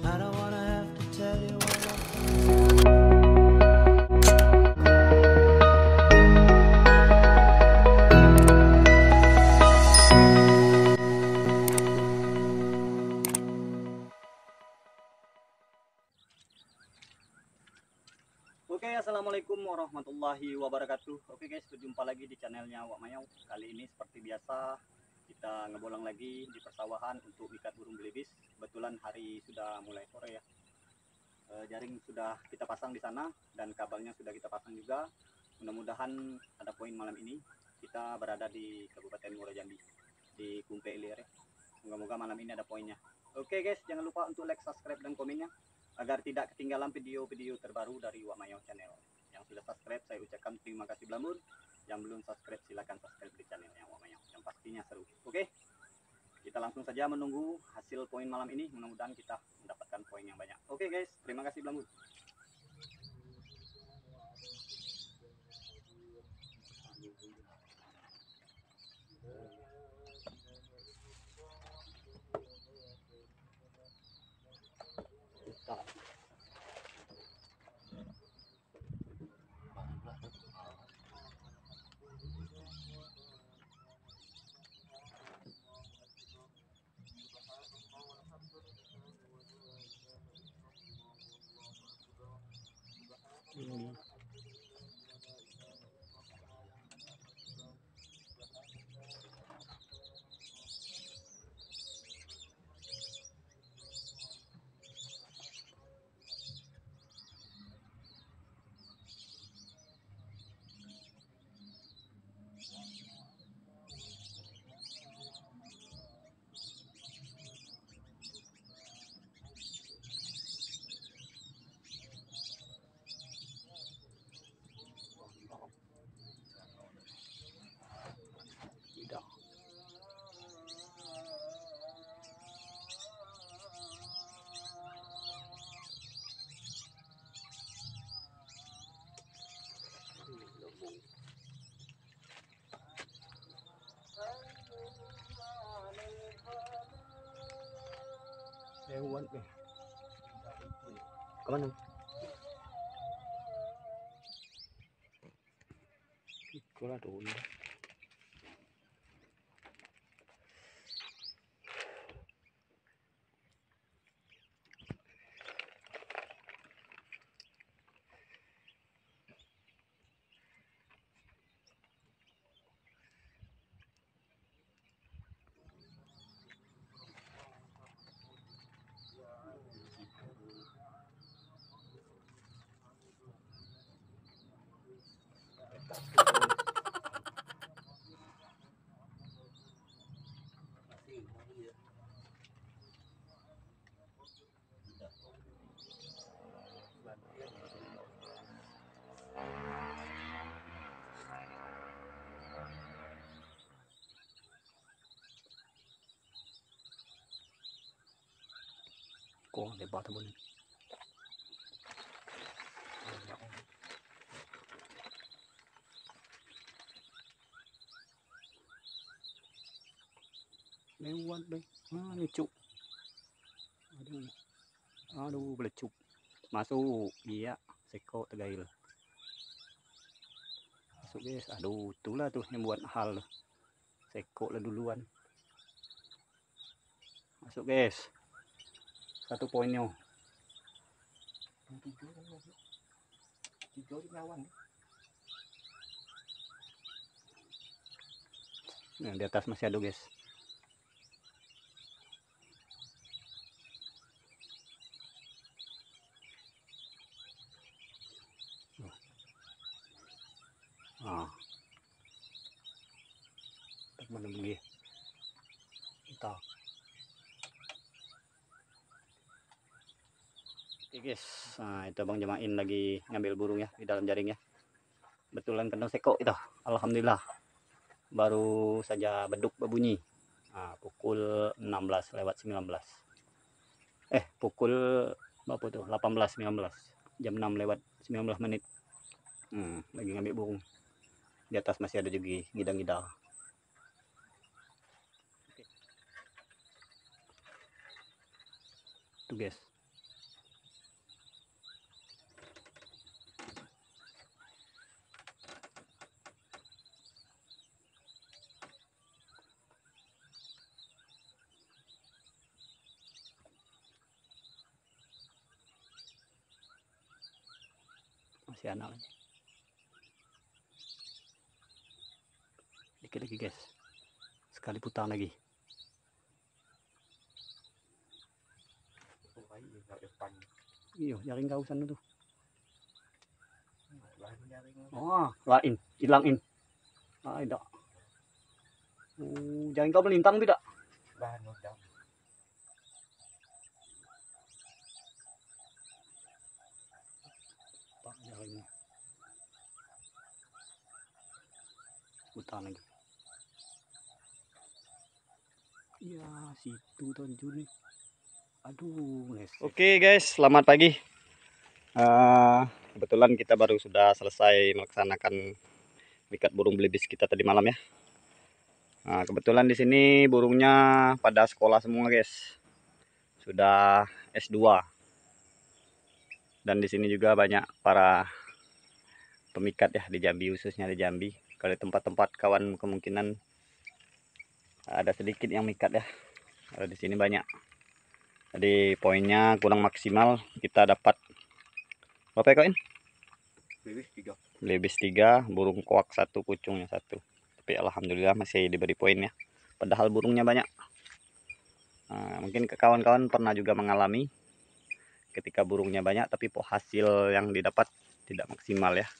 I don't wanna have to tell you what Oke, assalamualaikum warahmatullahi wabarakatuh. Oke guys, berjumpa lagi di channelnya Wak Mayau. Kali ini seperti biasa kita ngebolang lagi di persawahan untuk ikat burung belibis. Kebetulan hari sudah mulai sore ya. Jaring sudah kita pasang di sana dan kabelnya sudah kita pasang juga. Mudah-mudahan ada poin malam ini. Kita berada di Kabupaten Muara Jambi di Kumpe Ilir ya. Moga-moga malam ini ada poinnya. Oke guys, jangan lupa untuk like, subscribe dan komennya agar tidak ketinggalan video-video terbaru dari Wak Mayau Channel. Yang sudah subscribe saya ucapkan terima kasih belambun. Yang belum subscribe silakan subscribe di channelnya Wak Mayau yang pastinya seru. Oke, kita langsung saja menunggu hasil poin malam ini. Mudah-mudahan kita mendapatkan poin yang banyak. Oke guys, terima kasih belambun. Lewat deh. Kemana? Itulah dulu. Kok lebar teman. Lewat deh. Lecuk. Aduh, belecuk. Masuk. Iya, seko tegail. Masuk guys. Aduh, itulah tuh yang buat hal. Seko lah duluan. Masuk guys. Satu poinnya. Nah, di atas masih ada guys. Mana lagi? Entah. Oke guys, nah itu Bang Jemain lagi ngambil burung ya di dalam jaring ya. Betulan kena seko itu. Alhamdulillah. Baru saja beduk berbunyi. Nah, pukul 16:19. Pukul berapa tuh? 18:19. Jam 6 lewat 19 menit. Lagi ngambil burung. Di atas masih ada juga ngidang-ngidang. Tuh guys. Masih anak lagi. Dikit lagi guys. Sekali putaran lagi. Iya, jaring kausan itu. Oh, lain, hilangin. Ah, tidak. Jaring kau melintang tidak? Pak, jaringnya. Putar lagi. Iya, situ tonjol nih. Aduh, oke guys, selamat pagi. Kebetulan kita baru sudah selesai melaksanakan ikat burung belibis kita tadi malam ya. Nah, kebetulan di sini burungnya pada sekolah semua guys. Sudah S2. Dan di sini juga banyak para pemikat ya di Jambi, khususnya di Jambi. Kalau tempat-tempat kawan kemungkinan ada sedikit yang mikat ya. Kalau di sini banyak. Jadi poinnya kurang maksimal, kita dapat berapa koin? Belibis 3, burung koak 1, kucungnya 1. Tapi alhamdulillah masih diberi poin ya. Padahal burungnya banyak. Nah, mungkin kawan-kawan pernah juga mengalami ketika burungnya banyak tapi hasil yang didapat tidak maksimal ya.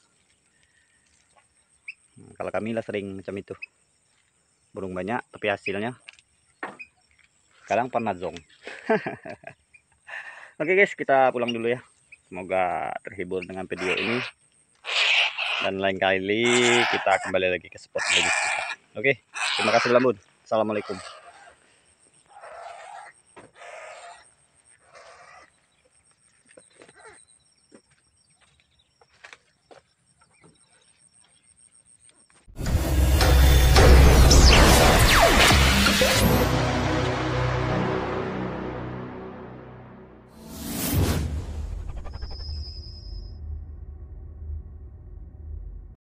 Nah, kalau kami lah sering macam itu. Burung banyak tapi hasilnya kadang pernah zong. Oke guys, kita pulang dulu ya. Semoga terhibur dengan video ini. Dan lain kali kita kembali lagi ke spot belibis kita. Oke, terima kasih Lambun. Assalamualaikum.